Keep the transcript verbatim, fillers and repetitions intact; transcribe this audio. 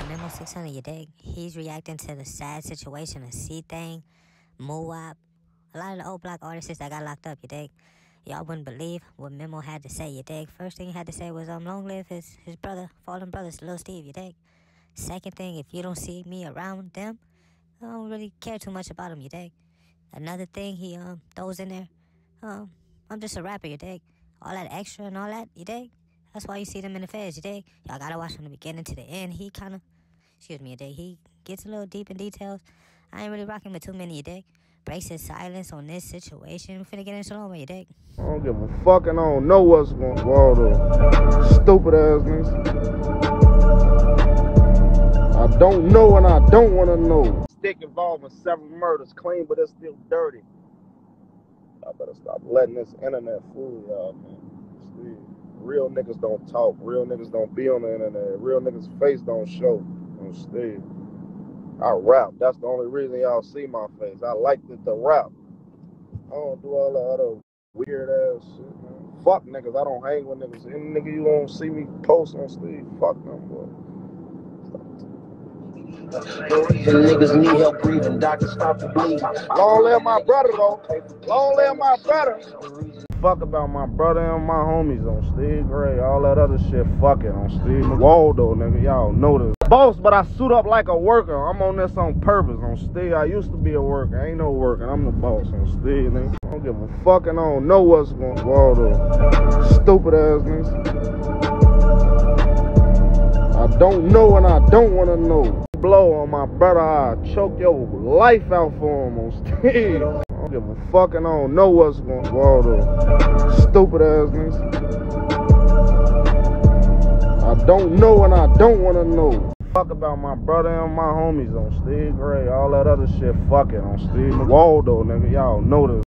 Memo six hundred, you dig? He's reacting to the sad situation of C-Thing, Moab, a lot of the old block artists that got locked up, you dig? Y'all wouldn't believe what Memo had to say, you dig? First thing he had to say was, um, long live his, his brother, fallen brothers, Lil Steve, you dig? Second thing, if you don't see me around them, I don't really care too much about them, you dig? Another thing he um throws in there, um, I'm just a rapper, you dig? All that extra and all that, you dig? That's why you see them in the feds, you dig? Y'all gotta watch from the beginning to the end. He kind of, excuse me, you dig? He gets a little deep in details. I ain't really rocking with too many, you dig? Breaks his silence on this situation. We finna get into Shalom, you dig? I don't give a fuck and I don't know what's going on. All those stupid ass niggas. I don't know and I don't want to know. Stick involved in several murders, clean but it's still dirty. I better stop letting this internet fool y'all, man. See, real niggas don't talk. Real niggas don't be on the internet. Real niggas' face don't show on stage. I rap. That's the only reason y'all see my face. I like the, the rap. I don't do all the other weird ass shit, man. Fuck niggas. I don't hang with niggas. Any nigga you don't see me post on stage, fuck them, boy. Niggas need help breathing, doctor stop the bleeding. Long live my brother though. Long live my brother. Fuck about my brother and my homies on Steve Gray. All that other shit, fuck it on Steve Waldo, nigga. Y'all know this. Boss, but I suit up like a worker. I'm on this on purpose on Steve. I used to be a worker. I ain't no worker. I'm the boss on Steve, nigga. I don't give a fuck and I don't know what's going on. Waldo. Stupid ass niggas. I don't know and I don't want to know. Blow on my brother, I'll choke your life out for him on Steve. I don't give a fuck and I don't know what's going on. Waldo. Stupid ass niggas. I don't know and I don't want to know. Fuck about my brother and my homies on Steve Gray. All that other shit, fuck it on Steve Waldo, nigga. Y'all know this.